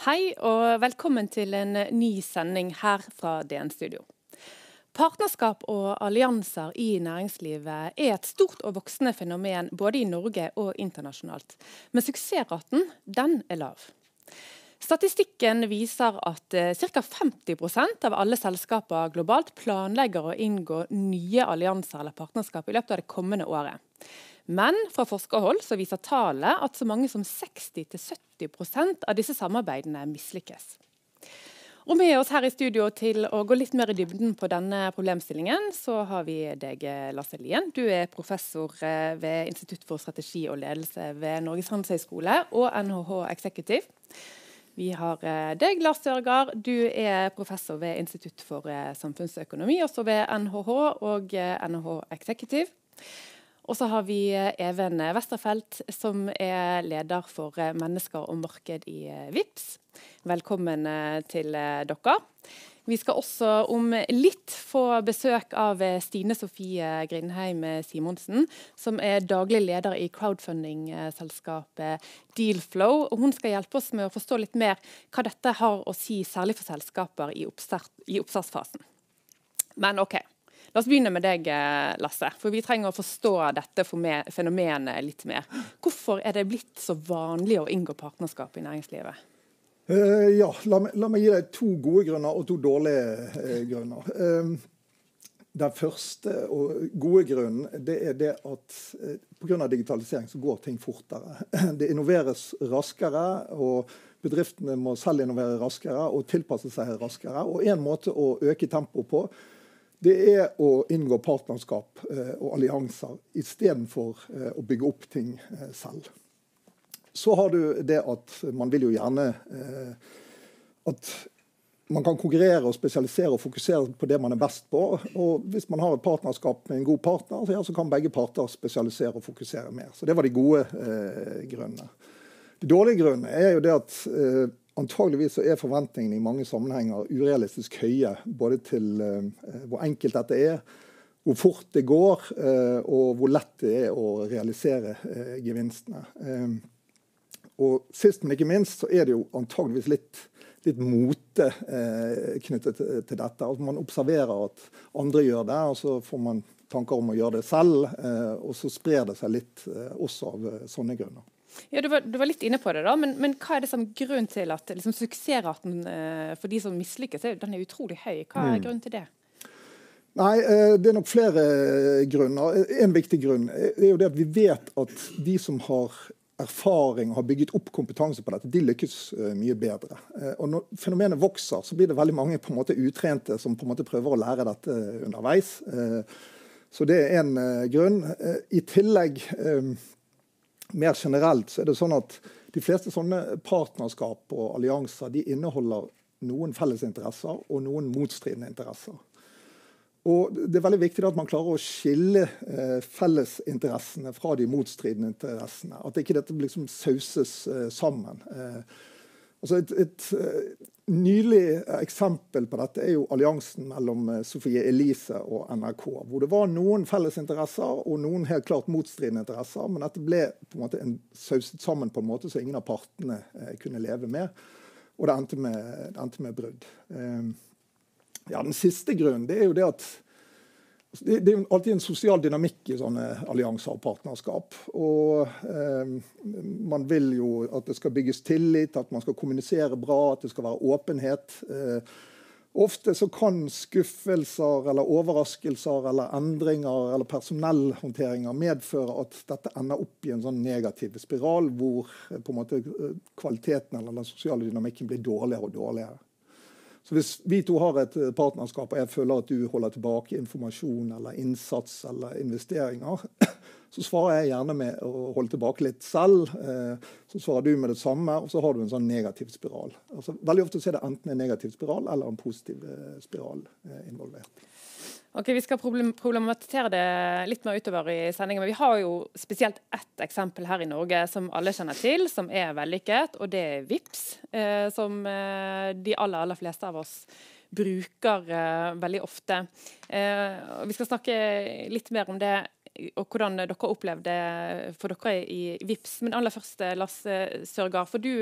Hei og velkommen til en ny sending her fra DN Studio. Partnerskap og allianser i næringslivet er et stort og voksende fenomen både i Norge og internasjonalt. Men suksessraten, den er lav. Statistikken viser at ca. 50% av alle selskaper globalt planlegger å inngå nye allianser eller partnerskap i løpet av det kommende året. Men fra forskerhold så viser tallet at så mange som 60-70% av disse samarbeidene mislykkes. Og med oss her i studio til å gå litt mer i dybden på denne problemstillingen, så har vi deg, Lasse Lien. Du er professor ved Institutt for strategi og ledelse ved Norges handelshøyskole og NHH Executive. Vi har deg, Lars Sørgaard. Du er professor ved Institutt for samfunnsøkonomi, også ved NHH og NHH Executive. Og så har vi Even Westerfeldt, som er leder for mennesker og marked i VIPS. Velkommen til dere. Vi skal også om litt få besøk av Stine Sofie Grindheim Simonsen, som er daglig leder i crowdfunding-selskapet Dealflow. Og hun skal hjelpe oss med å forstå litt mer hva dette har å si, særlig for selskaper i oppstartsfasen. Men ok. La oss begynne med deg, Lasse, for vi trenger å forstå dette fenomenet litt mer. Hvorfor er det blitt så vanlig å inngå partnerskap i næringslivet? La meg gi deg to gode grunner og to dårlige grunner. Den første og gode grunnen, det er det at på grunn av digitalisering så går ting fortere. Det innoveres raskere, og bedriftene må selv innovere raskere og tilpasse seg raskere. Og en måte å øke tempo på, det er å inngå partnerskap og allianser i stedet for å bygge opp ting selv. Så har du det at man vil jo gjerne at man kan konkurrere og spesialisere og fokusere på det man er best på. Og hvis man har et partnerskap med en god partner, så kan begge parter spesialisere og fokusere mer. Så det var de gode grunnene. De dårlige grunnene er jo det at antageligvis så er forventningene i mange sammenhenger urealistisk høye, både til hvor enkelt dette er, hvor fort det går, og hvor lett det er å realisere gevinstene. Og sist, men ikke minst, så er det jo antageligvis litt mote knyttet til dette. Altså man observerer at andre gjør det, og så får man tanker om å gjøre det selv, og så sprer det seg litt også av sånne grunner. Ja, du var litt inne på det da, men hva er det som grunn til at liksom, suksessraten for de som mislykkes, den er utrolig høy? Hva er grunnen til det? Nei, det er nok flere grunner. En viktig grunn er jo det at vi vet at de som har erfaring og har bygget opp kompetanse på dette, de lykkes mye bedre. Og når fenomenet vokser, så blir det veldig mange på en måte utrente som på en måte prøver å lære dette underveis. Så det er en grunn. I tillegg mer generelt så er det sånn at de fleste sånne partnerskap og allianser, de inneholder noen felles interesser og noen motstridende interesser. Og det er veldig viktig at man klarer å skille fellesinteressene fra de motstridende interessene. At ikke dette liksom sauses sammen. Altså et nylig eksempel på dette er jo alliansen mellom Sophie Elise og NRK, hvor det var noen felles interesser og noen helt klart motstridende interesser, men dette ble på en måte sauset sammen på en måte så ingen av partene kunne leve med, og det endte med brudd. Den siste grunnen, det er jo det at det er jo alltid en sosial dynamikk i sånne allianser og partnerskap. Og man vil jo at det skal bygges tillit, at man skal kommunisere bra, at det skal være åpenhet. Ofte så kan skuffelser eller overraskelser eller endringer eller personellhåndteringer medføre at dette ender opp i en sånn negativ spiral, hvor på en måte kvaliteten eller den sosiale dynamikken blir dårligere og dårligere. Så hvis vi to har et partnerskap, og jeg føler at du holder tilbake informasjon eller innsats eller investeringer, så svarer jeg gjerne med å holde tilbake litt selv. Så svarer du med det samme, og så har du en sånn negativ spiral. Altså, veldig ofte så er det enten en negativ spiral eller en positiv spiral involvert. Ok, vi skal problematisere det litt mer utover i sendingen, men vi har jo spesielt ett eksempel her i Norge som alle kjenner til, som er vellykket, og det er VIPS, som de aller fleste av oss bruker veldig ofte. Vi skal snakke litt mer om det, og hvordan dere opplevde for dere i VIPS. Men aller først, Lars Sørgaard, for du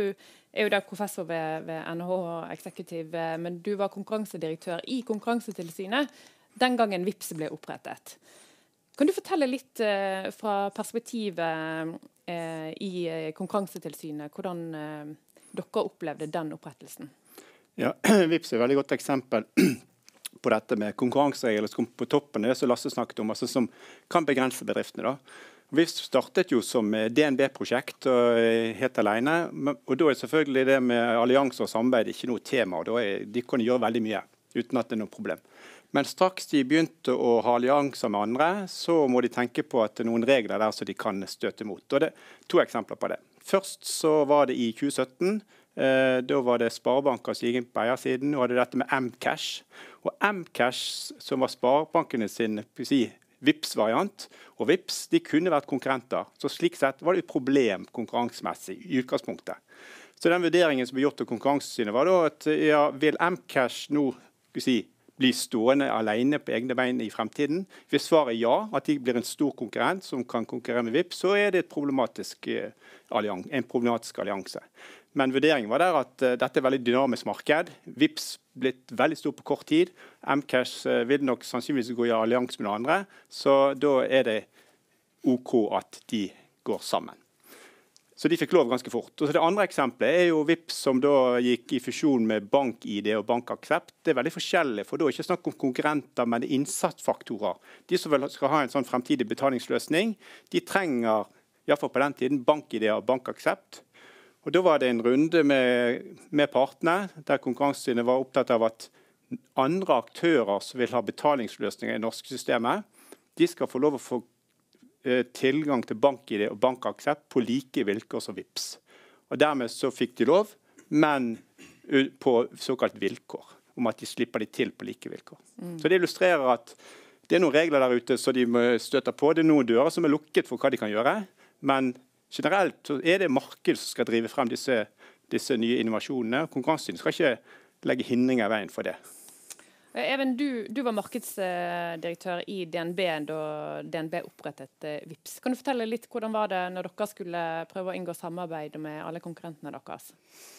er jo da professor ved NHH Executive, men du var konkurransedirektør i Konkurransetilsynet den gangen Vipps ble opprettet. Kan du fortelle litt fra perspektivet i Konkurransetilsynet, hvordan dere opplevde den opprettelsen? Ja, Vipps er et veldig godt eksempel på dette med konkurranseregler som på toppen av det som Lasse snakket om, altså som kan begrense bedriftene. da. Vi startet jo som DNB-prosjekt helt alene, og da er selvfølgelig det med allianser og samarbeid ikke noe tema. Og de kan gjøre veldig mye uten at det er noe problem. Men straks de begynte å ha allianser med andre, så må de tenke på at det er noen regler der som de kan støte mot. Og det er 2 eksempler på det. Først så var det i 2017. Da var det sparebanker som gikk inn på eiersiden, og hadde dette med M-Cash. Og M-Cash, som var sparebankene sin Vipps-variant, og Vipps de kunne vært konkurrenter. Så slik sett var det et problem konkurransemessig i utgangspunktet. Så den vurderingen som ble gjort av Konkurransetilsynet var da at vil M-Cash nå bli stående alene på egne bein i fremtiden? Hvis svaret er ja, at de blir en stor konkurrent som kan konkurrere med Vipps, så er det en problematisk allianse. Men vurderingen var der at dette er veldig dynamisk marked. Vipps blitt veldig stor på kort tid. M-Cash vil nok sannsynligvis gå i allianse med noen andre, så da er det OK at de går sammen. Så de fikk lov ganske fort. Og så det andre eksempelet er jo Vipps som da gikk i fusjon med BankID og BankAksept. Det er veldig forskjellig, for da er det ikke snakk om konkurrenter, men innsatsfaktorer. De som skal ha en sånn fremtidig betalingsløsning, de trenger, i hvert fall på den tiden, BankID og BankAksept. Og da var det en runde med partene, der Konkurransetilsynet var opptatt av at andre aktører som vil ha betalingsløsninger i det norske systemet, de skal få lov å få tilgang til BankID og BankAksept på like vilkår som Vipps. Og dermed så fikk de lov, men på såkalt vilkår, om at de slipper de til på like vilkår. Så det illustrerer at det er noen regler der ute som de støtter på. Det er noen dører som er lukket for hva de kan gjøre, men generelt så er det markedet som skal drive frem disse nye innovasjonene. Konkurransetilsynet skal ikke legge hindringer i veien for det. Even, du var markedsdirektør i DNB da DNB opprettet Vipps. Kan du fortelle litt hvordan var det når dere skulle prøve å inngå samarbeid med alle konkurrentene deres?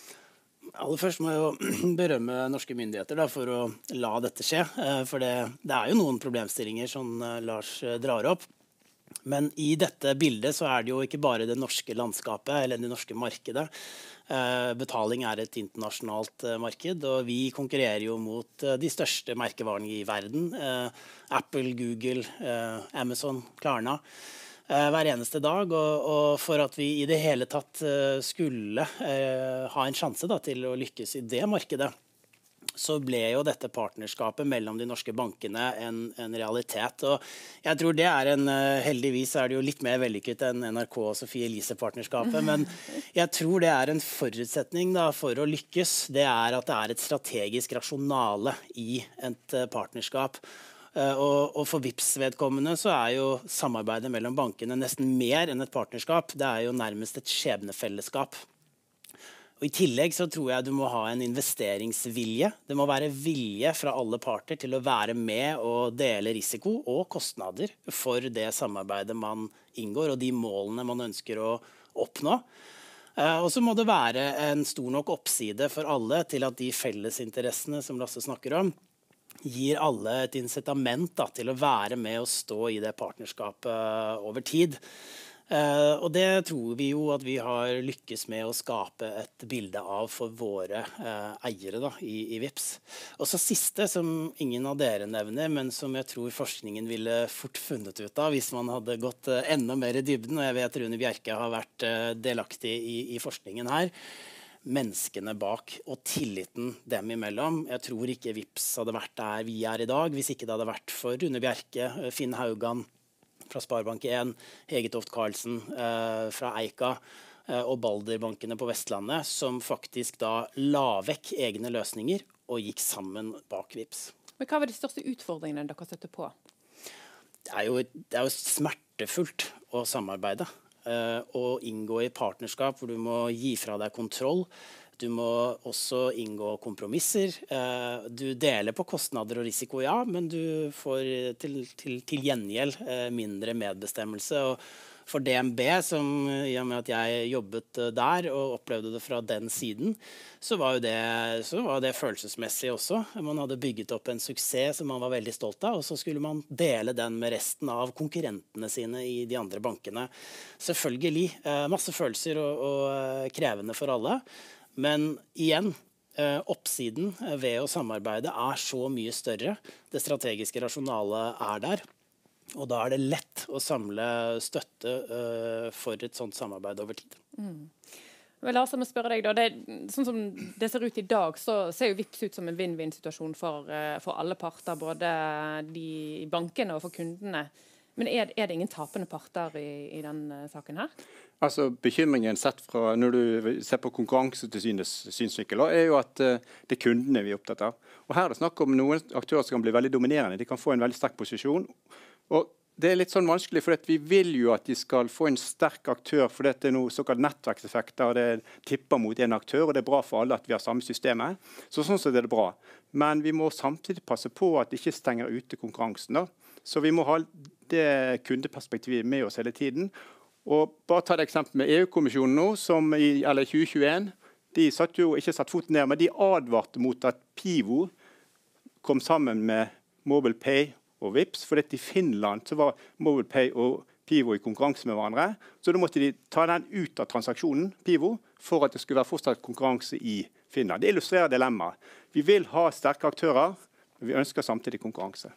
Aller først må jeg jo berømme norske myndigheter for å la dette skje. For det er jo noen problemstillinger som Lars drar opp. Men i dette bildet så er det jo ikke bare det norske landskapet eller det norske markedet. Betaling er et internasjonalt marked, og vi konkurrerer jo mot de største merkevarene i verden. Apple, Google, Amazon, Klarna. Hver eneste dag, og for at vi i det hele tatt skulle ha en sjanse til å lykkes i det markedet, så ble jo dette partnerskapet mellom de norske bankene en realitet. Og jeg tror det er heldigvis er det jo litt mer vellykket enn NRK og Sophie Elise-partnerskapet, men jeg tror det er en forutsetning for å lykkes. Det er at det er et strategisk rasjonale i et partnerskap. Og for Vipps vedkommende så er jo samarbeidet mellom bankene nesten mer enn et partnerskap. Det er jo nærmest et skjebnefellesskap. Og I tillegg så tror jeg du må ha en investeringsvilje. Det må være vilje fra alle parter til å være med og dele risiko og kostnader for det samarbeidet man inngår, og de målene man ønsker å oppnå. Og så må det være en stor nok oppside for alle til at de fellesinteressene som Lasse snakker om, gir alle et incitament til å være med og stå i det partnerskapet over tid. Og det tror vi jo at vi har lykkes med å skape et bilde av for våre eiere i Vipps. Og så siste, som ingen av dere nevner, men som jeg tror forskningen ville fort funnet ut av hvis man hadde gått enda mer i dybden, og jeg vet Rune Bjerke har vært delaktig i forskningen her, menneskene bak og tilliten dem imellom. Jeg tror ikke Vipps hadde vært der vi er i dag, hvis ikke det hadde vært for Rune Bjerke, Finn Haugan, fra Sparebank 1, Hege Toft Karlsen fra Eika og Balderbankene på Vestlandet, som faktisk da la vekk egne løsninger og gikk sammen bak Vipps. Men hva var de største utfordringene dere støtte på? Det er jo smertefullt å samarbeide og inngå i partnerskap hvor du må gi fra deg kontroll. Du må også inngå kompromisser. Du deler på kostnader og risiko, ja, men du får til gjengjeld mindre medbestemmelse. Og For DNB, som i og med at jeg jobbet der og opplevde det fra den siden, så var det følelsesmessig også. Man hadde bygget opp en suksess som man var veldig stolt av, og så skulle man dele den med resten av konkurrentene sine i de andre bankene. Selvfølgelig masse følelser og krevende for alle, men igjen, oppsiden ved å samarbeide så mye større. Det strategiske rasjonale der, og da det lett å samle støtte for et sånt samarbeid over tid. Men Lars, jeg må spørre deg da, sånn som det ser ut i dag, så ser jo Vipps ut som en win-win-situasjon for alle parter, både de i bankene og for kundene. Men er det ingen tapende parter i den saken her? Altså, bekymringen sett fra når du ser på Konkurransetilsynets synsvinkel, jo at det kundene vi er opptatt av. Og her det snakk om noen aktører som kan bli veldig dominerende. De kan få en veldig sterk posisjon. Og det litt sånn vanskelig, for vi vil jo at de skal få en sterk aktør, for det er noe såkalt nettverkseffekter, og det tipper mot en aktør, og det er bra for alle at vi har samme systemet. Så sånn sett det bra. Men vi må samtidig passe på at det ikke stenger ute konkurransen, da. Så vi må ha det kundeperspektivet med oss hele tiden. Og bare ta det eksempel med EU-kommisjonen nå, som i 2021, de satt jo ikke satt foten ned, men de advarte mot at Pivo kom sammen med MobilePay og Vipps, for i Finland så var MobilePay og Pivo i konkurranse med hverandre. Så da måtte de ta den ut av transaksjonen, Pivo, for at det skulle være fortsatt konkurranse i Finland. Det illustrerer dilemmaet. Vi vil ha sterke aktører, men vi ønsker samtidig konkurranse.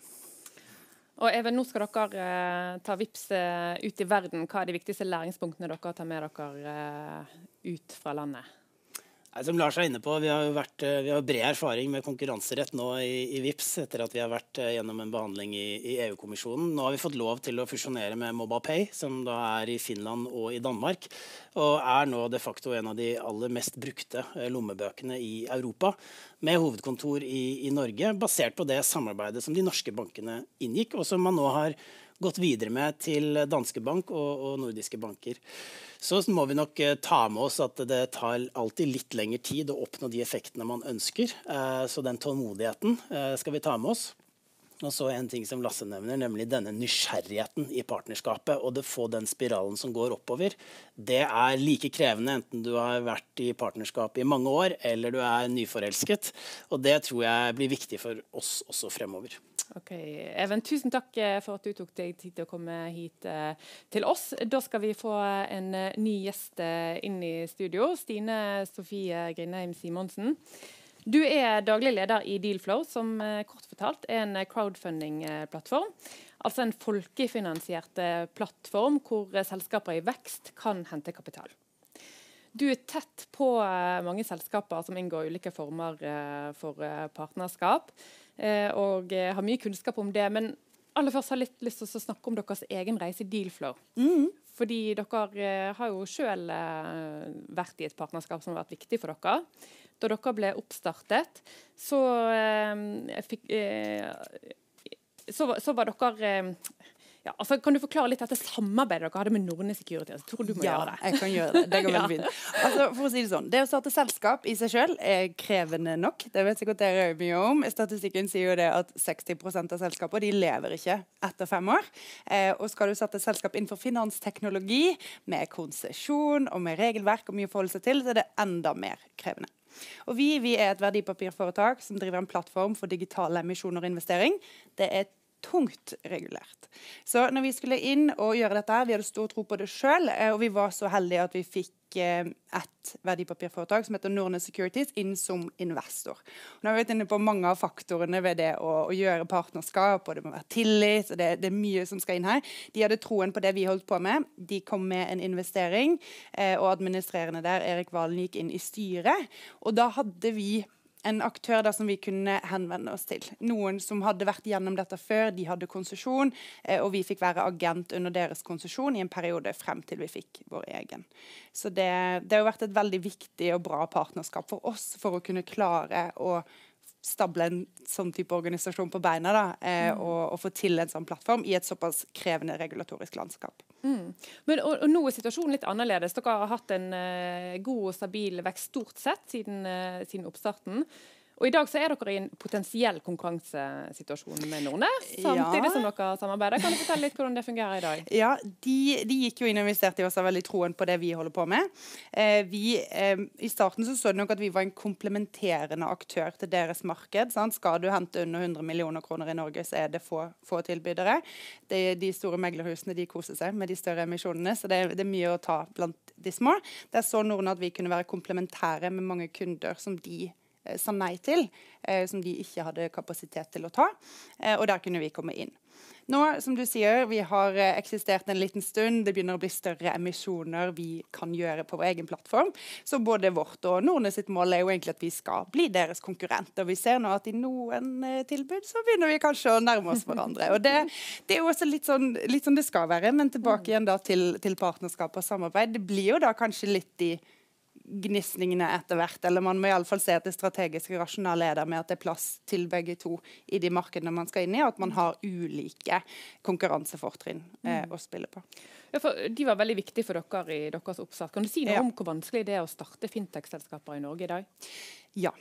Og Even, nå skal dere ta Vipps ut i verden. Hva de viktigste læringspunktene dere tar med dere ut fra landet? Som Lars inne på, vi har bred erfaring med konkurranserett nå i Vipps etter at vi har vært gjennom en behandling i EU-kommisjonen. Nå har vi fått lov til å fusjonere med MobilePay, som da i Finland og i Danmark, og nå de facto en av de aller mest brukte lommebøkene i Europa, med hovedkontor i Norge, basert på det samarbeidet som de norske bankene inngikk, og som man nå har gått videre med til Danske Bank og nordiske banker. Så må vi nok ta med oss at det tar alltid litt lengre tid å oppnå de effektene man ønsker. Så den tålmodigheten skal vi ta med oss. Og så en ting som Lasse nevner, nemlig denne nysgjerrigheten i partnerskapet, og det få den spiralen som går oppover. Det like krevende enten du har vært i partnerskap i mange år, eller du nyforelsket. Og det tror jeg blir viktig for oss også fremover. Ok, Even, tusen takk for at du tok deg tid til å komme hit til oss. Da skal vi få en ny gjest inn i studio, Stine Sofie Grindheim Simonsen. Du daglig leder i Dealflow, som kort fortalt en crowdfunding-plattform. Altså en folkefinansiert plattform hvor selskaper i vekst kan hente kapital. Du tett på mange selskaper som inngår ulike former for partnerskap, og har mye kunnskap om det. Men aller først har jeg litt lyst til å snakke om deres egen reise i Dealflow. Fordi dere har jo selv vært i et partnerskap som har vært viktig for dere. Da dere ble oppstartet, så var dere... Ja, altså, kan du forklare litt dette samarbeidet dere hadde med Nordnes Security? Jeg tror du må gjøre det. Ja, jeg kan gjøre det. Det går veldig fint. Altså, for å si det sånn, det å starte selskap i seg selv krevende nok. Det vet sikkert dere mye om. Statistikken sier jo det at 60% av selskaper, de lever ikke etter 5 år. Og skal du starte selskap innenfor finansteknologi, med konsesjon og med regelverk og mye å forholde seg til, så det enda mer krevende. Og vi et verdipapirforetak som driver en plattform for digitale emisjoner og investering. Det tungt regulert. Så når vi skulle inn og gjøre dette her, vi hadde stor tro på det selv, og vi var så heldige at vi fikk et verdipapirforetak som heter Nordnes Securities inn som investor. Nå har vi vært inne på mange av faktorene ved det å gjøre partnerskap, og det må være tillit, og det mye som skal inn her. De hadde troen på det vi holdt på med. De kom med en investering, og administrerende der, Erik Valen, gikk inn i styret, og da hadde vi en aktør som vi kunne henvende oss til. Noen som hadde vært gjennom dette før, de hadde konsesjon, og vi fikk være agent under deres konsesjon i en periode frem til vi fikk vår egen. Så det har vært et veldig viktig og bra partnerskap for oss, for å kunne klare å stable en sånn type organisasjon på beina og få til en sånn plattform i et såpass krevende regulatorisk landskap. Men, og nå situasjonen litt annerledes. Dere har hatt en god og stabil vekst stort sett siden oppstarten. Og I dag så dere I en potensiell konkurransesituasjon med Nordnes, samtidig som dere samarbeider. Kan du fortelle litt hvordan det fungerer I dag? Ja, de gikk jo inn og investerte I oss av veldig troen på det vi holder på med. I starten så det nok at vi var en komplementerende aktør til deres marked. Sant? Skal du hente under 100 millioner kroner I Norge, så det få tilbydere. De store meglerhusene de koser seg med de større emisjonene, så det mye å ta blant de små. Det så Norden at vi kunne være komplementære med mange kunder som de sa nei til, som de ikke hadde kapasitet til å ta, og der kunne vi komme inn. Nå, som du sier, vi har eksistert en liten stund, det begynner å bli større emisjoner vi kan gjøre på vår egen plattform, så både vårt og Nordnes sitt mål jo egentlig at vi skal bli deres konkurrent, og vi ser nå at I noen tilbud så begynner vi kanskje å nærme oss hverandre, og det jo også litt sånn det skal være, men tilbake igjen da til partnerskap og samarbeid, det blir jo da kanskje litt I gnisningene etter hvert, eller man må I alle fall se at det strategiske rasjonale der med at det plass til begge to I de markedene man skal inn I, og at man har ulike konkurransefortrinn å spille på. Ja, for de var veldig viktige for dere I deres oppstart. Kan du si noe om hvor vanskelig det å starte fintech-selskaper I Norge I dag? Ja,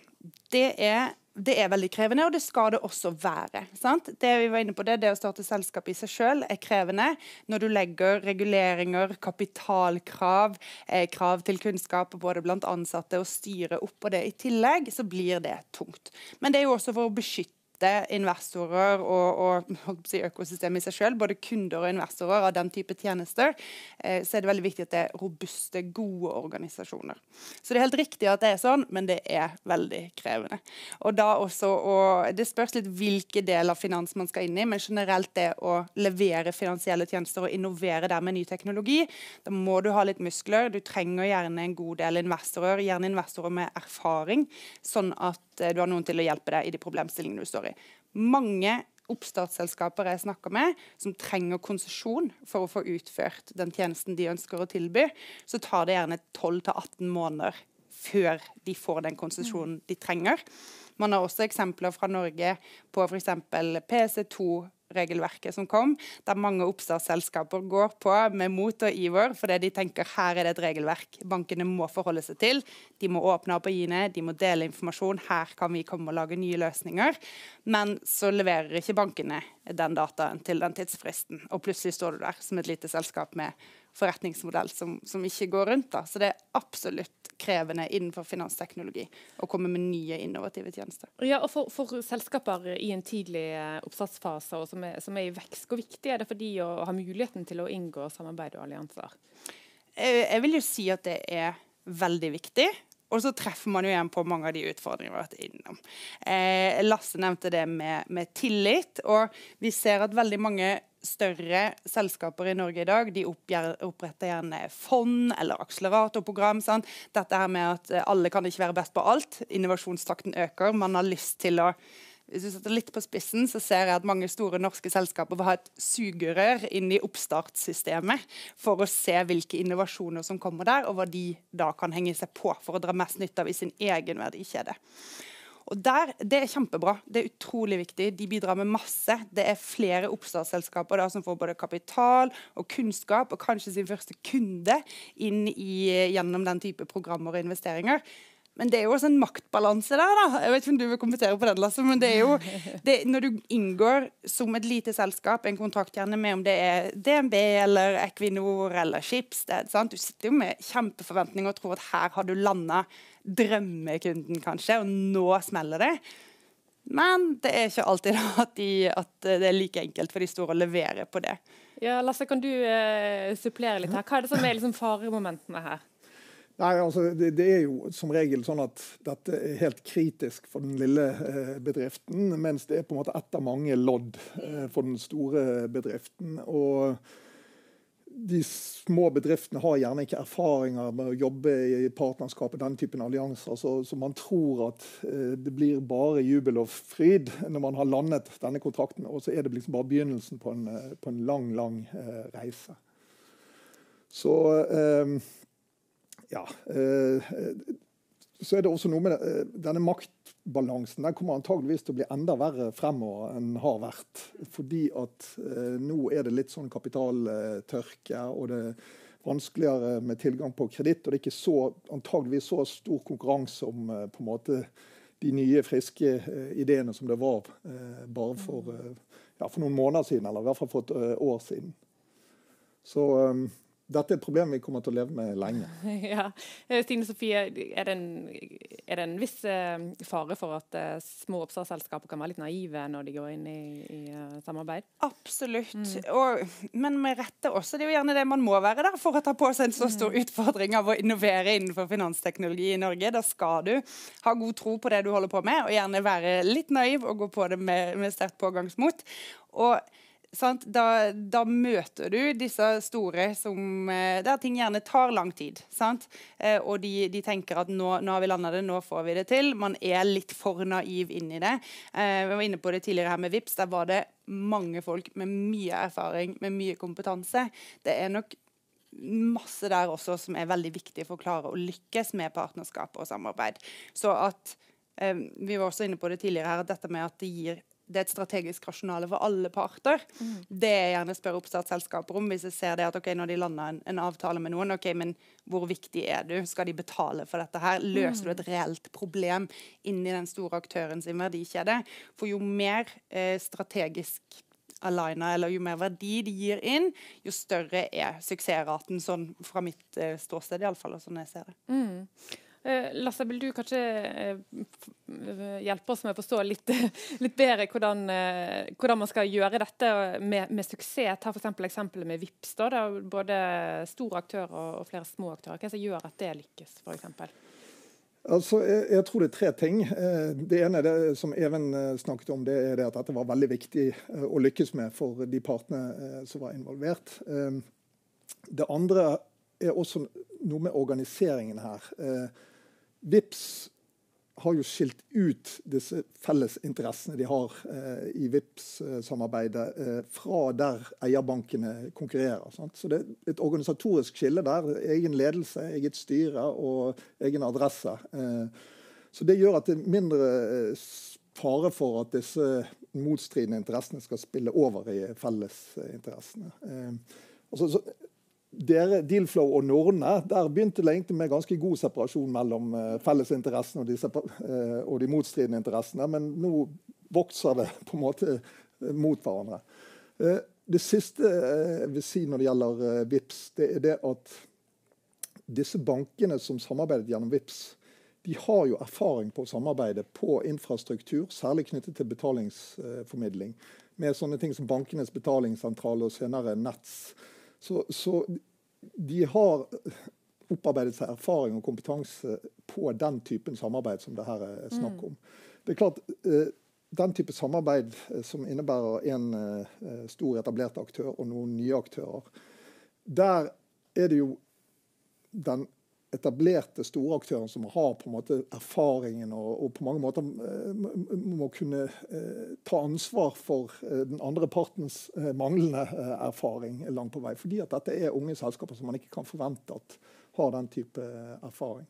det veldig krevende, og det skal det også være. Sant? Det vi var inne på det å starte selskap I seg selv krevende. Når du legger reguleringer, kapitalkrav, krav til kunnskap både blant ansatte og styre opp på det I tillegg, så blir det tungt. Men det jo også for å beskytte investorer og økosystemet I seg selv, både kunder og investorer av den type tjenester, så det veldig viktig at det robuste, gode organisasjoner. Så det helt riktig at det sånn, men det veldig krevende. Og da også, det spørs litt hvilke del av finans man skal inn I, men generelt det å levere finansielle tjenester og innovere der med ny teknologi, da må du ha litt muskler, du trenger gjerne en god del investorer, gjerne investorer med erfaring, sånn at du har noen til å hjelpe deg I de problemstillingene du står I. Mange oppstartsselskaper jeg snakker med, som trenger konsesjon for å få utført den tjenesten de ønsker å tilby, så tar det gjerne 12-18 måneder før de får den konsesjonen de trenger. Man har også eksempler fra Norge på for eksempel PC2-regelverket som kom, der mange oppstartsselskaper går på med mot og iver, fordi de tenker her det et regelverk bankene må forholde seg til. De må åpne API-ene, de må dele informasjon, her kan vi komme og lage nye løsninger. Men så leverer ikke bankene den dataen til den tidsfristen, og plutselig står du der som et lite selskap med forretningsmodell som ikke går rundt. Da. Så det absolutt krevende innenfor finansteknologi å komme med nye innovative tjenester. Ja, og for selskaper I en tidlig oppstartsfase og som I vekst, hvor viktig det for de å ha muligheten til å inngå samarbeid og allianser? Jeg vil jo si at det veldig viktig. Og så treffer man jo igjen på mange av de utfordringene vi har vært innom. Lasse nevnte det med tillit, og vi ser at veldig mange større selskaper I Norge I dag, de oppretter gjerne fond eller akseleratorprogram. Sant? Dette her med at alle kan ikke være best på alt. Innovasjonstakten øker. Man har lyst til å Hvis du setter litt på spissen, så ser jeg at mange store norske selskaper vil ha et sugerør inn I oppstartssystemet for å se hvilke innovasjoner som kommer der, og hva de da kan henge seg på for å dra mest nytte av I sin egen verdikjede. Og det kjempebra. Det utrolig viktig. De bidrar med masse. Det flere oppstartsselskaper da, som får både kapital og kunnskap, og kanskje sin første kunde inn gjennom den type programmer og investeringer. Men det jo også en maktbalanse der da. Jeg vet ikke om du vil kommentere på den, Lasse, men det jo, når du inngår som et lite selskap, en kontrakt gjerne med om det DNB eller Equinor eller Schibsted, sant? Du sitter jo med kjempeforventninger og tror at her har du landet drømmekunden kanskje, og nå smeller det. Men det ikke alltid at det like enkelt for de store å levere på det. Ja, Lasse, kan du supplere litt her? Hva det som liksom faremomentene her? Nei, altså det jo som regel sånn at dette helt kritisk for den lille bedriften, mens det på en måte ett av mange lodd for den store bedriften. Og de små bedriftene har gjerne ikke erfaringer med å jobbe I partnerskap og den typen allianser, så man tror at det blir bare jubel og fryd når man har landet denne kontrakten, og så det liksom bare begynnelsen på en lang reise. Så ja, så det også noe med denne maktbalansen. Den kommer antageligvis til å bli enda verre fremover enn har vært. Fordi at nå det litt sånn kapitaltørke, og det vanskeligere med tilgang på kreditt, og det ikke antageligvis så stor konkurranse om på en måte de nye, friske ideene som det var bare for noen måneder siden, eller i hvert fall for et år siden. Så dette er et problem vi kommer til å leve med lenge. Ja. Stine Sofie, er det en viss fare for at små oppstartsselskaper kan være litt naive når de går inn i samarbeid? Absolutt. Men med rette også. Det er jo gjerne det man må være der for å ta på seg en så stor utfordring av å innovere innenfor finansteknologi i Norge. Da skal du ha god tro på det du holder på med, og gjerne være litt naiv og gå på det med sterkt pågangsmot. Og Da møter du disse store der ting gjerne tar lang tid. Sant? Og de tenker at nå har vi landet det, nå får vi det til. Man er litt for naiv inn i det. Vi var inne på det tidligere her med Vipps. Der var det mange folk med mye erfaring, med mye kompetanse. Det er nok masse der også som er veldig viktig for å klare å lykkes med partnerskap og samarbeid. Så at vi var også inne på det tidligere her, at dette med at det er et strategisk rasjonale for alle parter. Det jeg gjerne spør oppstartsselskaper om, hvis jeg ser det at når de lander en avtale med noen, men hvor viktig er du? Skal de betale for dette her? Løser du et reelt problem inn i den store aktøren sin verdikjede? For jo mer strategisk alignet, eller jo mer verdi de gir inn, jo større er suksessraten, sånn fra mitt ståsted i alle fall, og sånn jeg ser det. Lasse, vil du kanskje hjelpe oss med å forstå litt bedre hvordan man skal gjøre dette med suksess? Ta for eksempelet med Vipps. Det er både store aktører og flere små aktører. Hva som gjør at det lykkes, for eksempel? Altså, jeg tror det er 3 ting. Det ene det som Even snakket om, det er det at dette var veldig viktig å lykkes med for de partene som var involvert. Det andre er også noe med organiseringen her. Vipps har jo skilt ut disse felles interessene de har i Vipps-samarbeidet fra der eierbankene konkurrerer. Sant? Så det er et organisatorisk skille der. Egen ledelse, eget styre og egen adresse. Så det gjør at det er mindre fare for at disse motstridende interessene skal spille over i fellesinteressene. Dealflow og Norne, der begynte det egentlig med ganske god separasjon mellom fellesinteressene og de motstridende interessene, men nå vokser det på en måte mot hverandre. Det siste jeg vil si når det gjelder Vipps, det er det at disse bankene som samarbeidet gjennom Vipps, de har jo erfaring på å samarbeide på infrastruktur, særlig knyttet til betalingsformidling, med sånne ting som bankenes betalingssentral og senere Nets. Så de har opparbeidet seg erfaring og kompetanse på den typen samarbeid som det her er snakk om. Det er klart, den type samarbeid som innebærer en stor etablert aktør og noen nye aktører, der er det jo den etablerte store aktøren som har på en måte erfaringen og på mange måter må kunne ta ansvar for den andre partens manglende erfaring langt på vei. Fordi at dette er unge selskaper som man ikke kan forvente at har den type erfaring.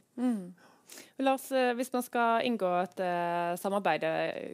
Lars, hvis man skal inngå et samarbeid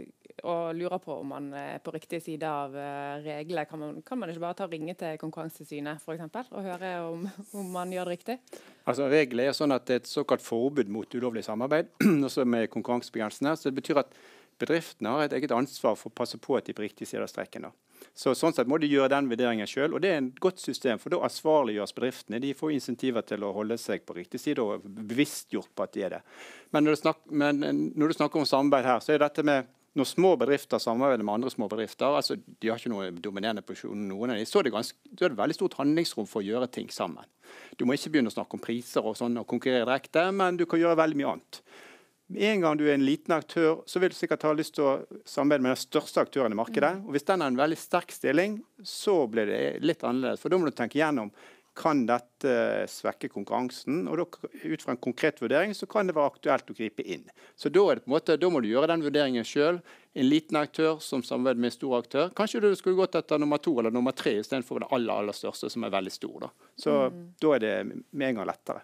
og lurer på om man er på riktig side av reglene, kan man ikke bare ta og ringe til Konkurransetilsynet for eksempel, og høre om man gjør det riktig? Altså, reglene er sånn at det er et såkalt forbud mot ulovlig samarbeid, også med konkurransebegrensende. Så det betyr at bedriftene har et eget ansvar for å passe på at de er på riktig side av streken. Sånn sett må de gjøre den vurderingen selv, og det er et godt system, for da ansvarliggjøres bedriftene. De får insentiver til å holde seg på riktig side og bevisstgjort på at de er det. Men når du snakker om samarbeid her, så er dette med når små bedrifter samarbeider med andre små bedrifter, altså de har ikke noe dominerende posisjon noen av dem, så er det veldig stort handlingsrom for å gjøre ting sammen. Du må ikke begynne å snakke om priser og sånn og konkurrere direkte, men du kan gjøre veldig mye annet. En gang du er en liten aktør, så vil du sikkert ha lyst til å samarbeide med den største aktøren i markedet. Og hvis den har en veldig sterk stilling, så blir det litt annerledes. For da må du tenke gjennom, kan dette svekke konkurransen? Og da, ut fra en konkret vurdering så kan det være aktuelt å gripe inn. Så da, er det på en måte, da må du gjøre den vurderingen selv. En liten aktør som samarbeider med en stor aktør. Kanskje du skulle gått etter nummer 2 eller nummer 3 i stedet for det aller største som er veldig stor. Da. Så da er det med en gang lettere.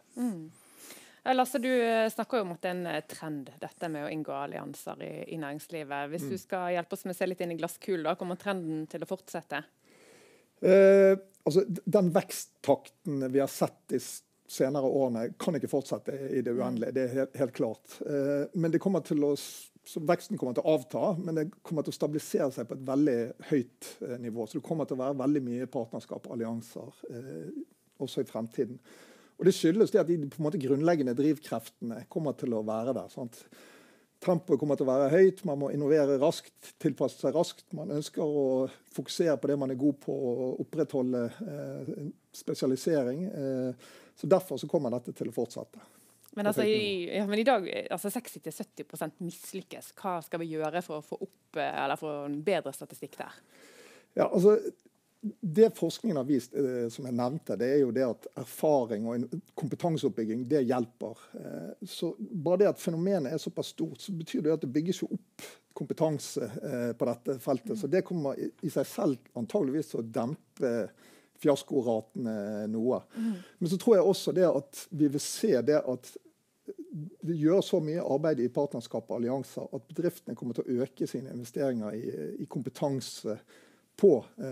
Lasse, du snakker jo om at det er en trend, dette med å inngå allianser i næringslivet. Hvis du skal hjelpe oss med å se litt inn i glasskulen, da kommer trenden til å fortsette? Altså, den veksttakten vi har sett de senere årene kan ikke fortsette i det uendelige. Det er helt klart. Men det kommer til så veksten kommer til å avta, men det kommer til å stabilisere seg på et veldig høyt nivå. Så det kommer til å være veldig mye partnerskap og allianser også i fremtiden. Og det skyldes det at de på en måte grunnleggende drivkreftene kommer til å være der. Sant? Tempoet kommer til å være høyt, man må innovere raskt, tilpasse seg raskt. Man ønsker å fokusere på det man er god på, og opprettholde spesialisering. Så derfor så kommer dette til å fortsette. Men, men i dag, 60-70% mislykkes. Hva skal vi gjøre for å få opp, eller få en bedre statistikk der? Ja, altså, det forskningen har vist, som jeg nevnte, det er jo det at erfaring og kompetanseoppbygging, det hjelper. Så bare det at fenomenet er såpass stort, så betyr det at det bygges jo opp kompetanse på dette feltet. Så det kommer i seg selv antageligvis å dempe fiaskoratene noe. Men så tror jeg også det at vi vil se det at det gjør så mye arbeid i partnerskap og allianser at bedriftene kommer til å øke sine investeringer i kompetanse på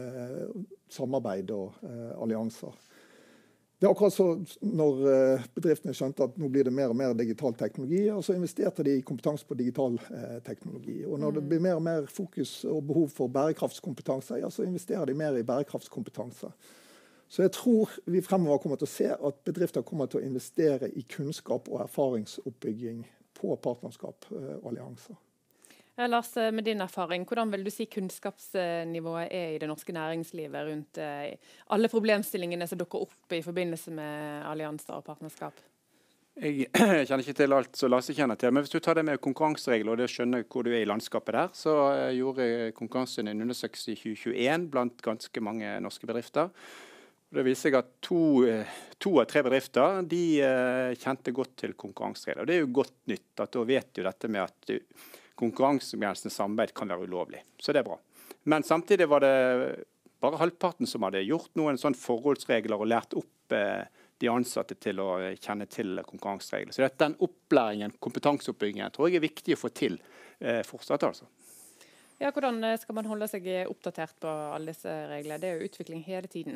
samarbeid og allianser. Det er akkurat så når bedriftene skjønte at nå blir det mer og mer digital teknologi, og så investerte de i kompetanse på digital teknologi. Og når det blir mer og mer fokus og behov for bærekraftskompetanse, ja, så investerer de mer i bærekraftskompetanse. Så jeg tror vi fremover kommer til å se at bedrifter kommer til å investere i kunnskap og erfaringsoppbygging på partnerskap og allianser. Ja, Lars, med din erfaring, hvordan vil du si kunnskapsnivået er i det norske næringslivet rundt alle problemstillingene som dukker opp i forbindelse med allianser og partnerskap? Jeg kjenner ikke til alt som Lasse kjenner til, men hvis du tar det med konkurranseregler og det skjønner hvor du er i landskapet der, så gjorde konkurransen en undersøkelse i 2021 blant ganske mange norske bedrifter. Det viser seg at to av 3 bedrifter de kjente godt til konkurranseregler. Det er jo godt nytt, at da vet du dette med at konkurransebegrensende samarbeid kan være ulovlig. Så det er bra. Men samtidig var det bare halvparten som hadde gjort noen sånn forholdsregler og lært opp de ansatte til å kjenne til konkurranseregler. Så den opplæringen, kompetanseoppbyggingen, tror jeg er viktig å få til fortsatt, altså. Ja, hvordan skal man holde seg oppdatert på alle disse reglene? Det er jo utvikling hele tiden.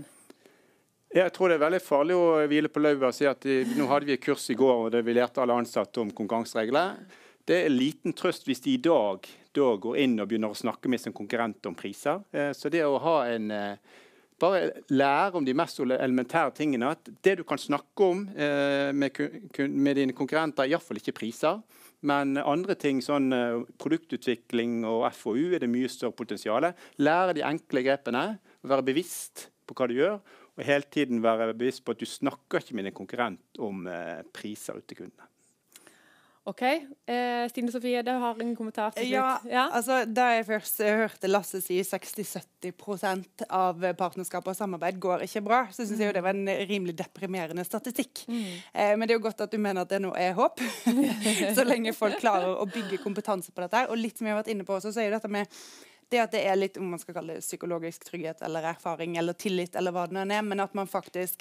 Jeg tror det er veldig farlig å hvile på lauvet og si at nå hadde vi et kurs i går og vi lærte alle ansatte om konkurranseregler. Det er liten trøst hvis de i dag da går inn og begynner å snakke med sin konkurrent om priser. Så det å ha bare lære om de mest elementære tingene, at det du kan snakke om med dine konkurrenter, er i hvert fall ikke priser. Men andre ting, sånn produktutvikling og FoU, er det mye større potensiale. Lære de enkle grepene, være bevisst på hva du gjør, og hele tiden være bevisst på at du snakker ikke med din konkurrent om priser ut til kundene. Ok, Stine Sofie, du har en kommentar til slutt. Ja, altså da jeg først hørte Lasse si 60-70% av partnerskap og samarbeid går ikke bra, så synes jeg jo det var en rimelig deprimerende statistikk. Men det er jo godt at du mener at det nå er håp, så lenge folk klarer å bygge kompetanse på dette. Og litt som jeg har vært inne på også, så er jo dette med det at det er litt, om man skal kalle det psykologisk trygghet eller erfaring eller tillit eller hva det nå er, men at man faktisk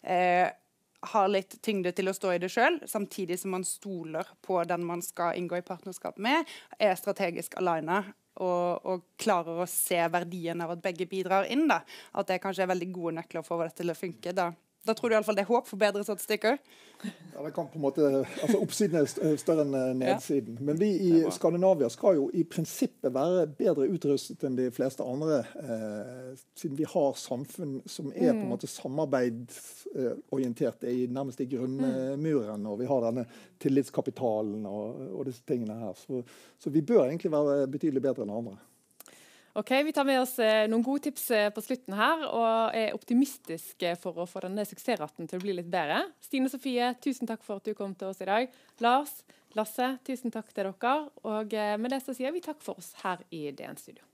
har litt tyngde til å stå i det selv, samtidig som man stoler på den man skal inngå i partnerskap med, er strategisk alene og klarer å se verdien av at begge bidrar inn. Da. At det kanskje er veldig gode nøkler for å få det til å funke. Da tror du i alle fall det er håp for bedre statistikker? Ja, det kan på en måte, altså oppsiden er større enn nedsiden. Men vi i Skandinavia skal jo i prinsippet være bedre utrustet enn de fleste andre, siden vi har samfunn som er på en måte samarbeidsorientert nærmest i grunnmuren, og vi har denne tillitskapitalen og disse tingene her. Så vi bør egentlig være betydelig bedre enn andre. Ok, vi tar med oss noen gode tips på slutten her, og er optimistiske for å få denne suksessraten til å bli litt bedre. Stine Sofie, tusen takk for at du kom til oss i dag. Lars, Lasse, tusen takk til dere. Og med det så sier vi takk for oss her i DN Studio.